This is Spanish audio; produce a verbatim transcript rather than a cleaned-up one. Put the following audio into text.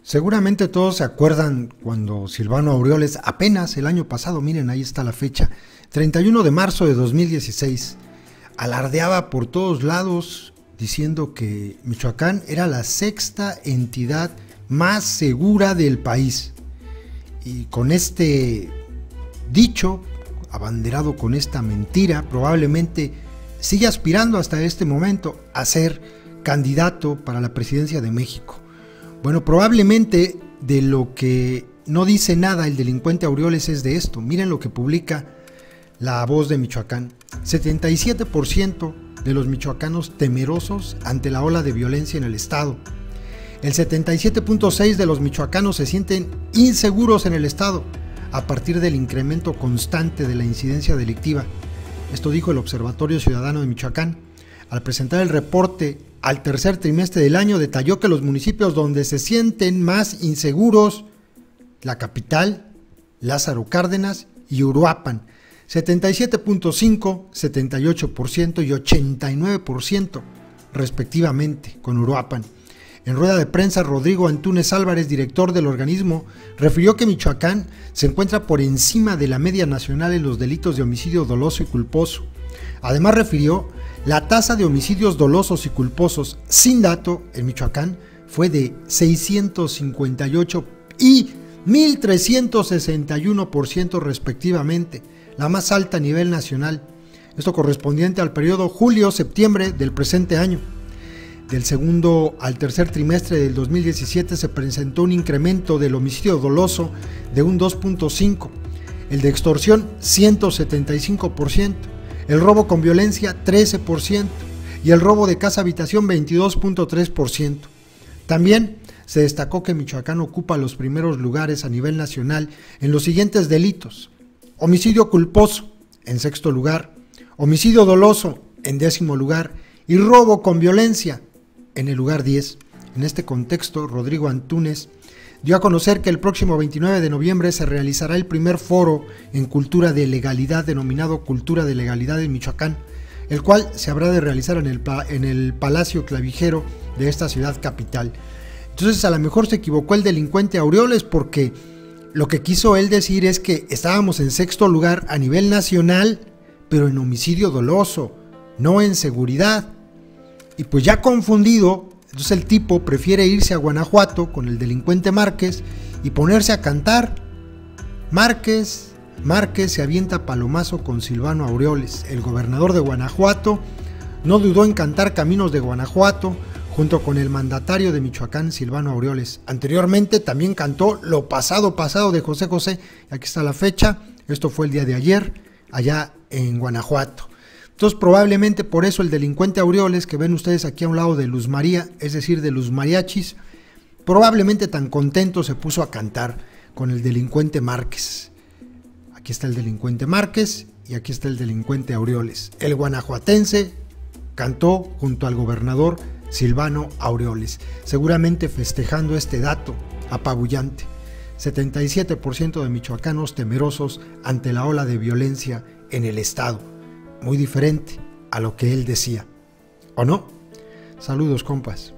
Seguramente todos se acuerdan cuando Silvano Aureoles, apenas el año pasado, miren, ahí está la fecha, treinta y uno de marzo de dos mil dieciséis, alardeaba por todos lados diciendo que Michoacán era la sexta entidad más segura del país. Y con este dicho, abanderado con esta mentira, probablemente sigue aspirando hasta este momento a ser candidato para la presidencia de México. Bueno, probablemente de lo que no dice nada el delincuente Aureoles es de esto. Miren lo que publica La Voz de Michoacán. setenta y siete por ciento de los michoacanos temerosos ante la ola de violencia en el estado. El setenta y siete punto seis por ciento de los michoacanos se sienten inseguros en el estado a partir del incremento constante de la incidencia delictiva. Esto dijo el Observatorio Ciudadano de Michoacán. Al presentar el reporte al tercer trimestre del año, detalló que los municipios donde se sienten más inseguros, la capital, Lázaro Cárdenas y Uruapan, setenta y siete punto cinco, setenta y ocho por ciento y ochenta y nueve por ciento respectivamente con Uruapan. En rueda de prensa, Rodrigo Antúnez Álvarez, director del organismo, refirió que Michoacán se encuentra por encima de la media nacional en los delitos de homicidio doloso y culposo. Además, refirió la tasa de homicidios dolosos y culposos sin dato en Michoacán fue de seiscientos cincuenta y ocho y mil trescientos sesenta y uno por ciento respectivamente, la más alta a nivel nacional. Esto correspondiente al periodo julio-septiembre del presente año. Del segundo al tercer trimestre del dos mil diecisiete se presentó un incremento del homicidio doloso de un dos punto cinco, el de extorsión ciento setenta y cinco por ciento, el robo con violencia trece por ciento y el robo de casa-habitación veintidós punto tres por ciento. También se destacó que Michoacán ocupa los primeros lugares a nivel nacional en los siguientes delitos: homicidio culposo en sexto lugar, homicidio doloso en décimo lugar y robo con violencia en el lugar diez. En este contexto, Rodrigo Antúnez dio a conocer que el próximo veintinueve de noviembre se realizará el primer foro en cultura de legalidad denominado Cultura de Legalidad en Michoacán, el cual se habrá de realizar en el, en el Palacio Clavijero de esta ciudad capital. Entonces, a lo mejor se equivocó el delincuente Aureoles, porque lo que quiso él decir es que estábamos en sexto lugar a nivel nacional, pero en homicidio doloso, no en seguridad. Y pues ya confundido, entonces el tipo prefiere irse a Guanajuato con el delincuente Márquez y ponerse a cantar. Márquez, Márquez se avienta palomazo con Silvano Aureoles. El gobernador de Guanajuato no dudó en cantar Caminos de Guanajuato junto con el mandatario de Michoacán, Silvano Aureoles. Anteriormente también cantó Lo Pasado Pasado de José José. Aquí está la fecha, esto fue el día de ayer, allá en Guanajuato. Entonces, probablemente por eso el delincuente Aureoles, que ven ustedes aquí a un lado de Luz María, es decir, de los mariachis, probablemente tan contento se puso a cantar con el delincuente Márquez. Aquí está el delincuente Márquez y aquí está el delincuente Aureoles. El guanajuatense cantó junto al gobernador Silvano Aureoles, seguramente festejando este dato apabullante. setenta y siete por ciento de michoacanos temerosos ante la ola de violencia en el estado. Muy diferente a lo que él decía, ¿o no? Saludos, compas.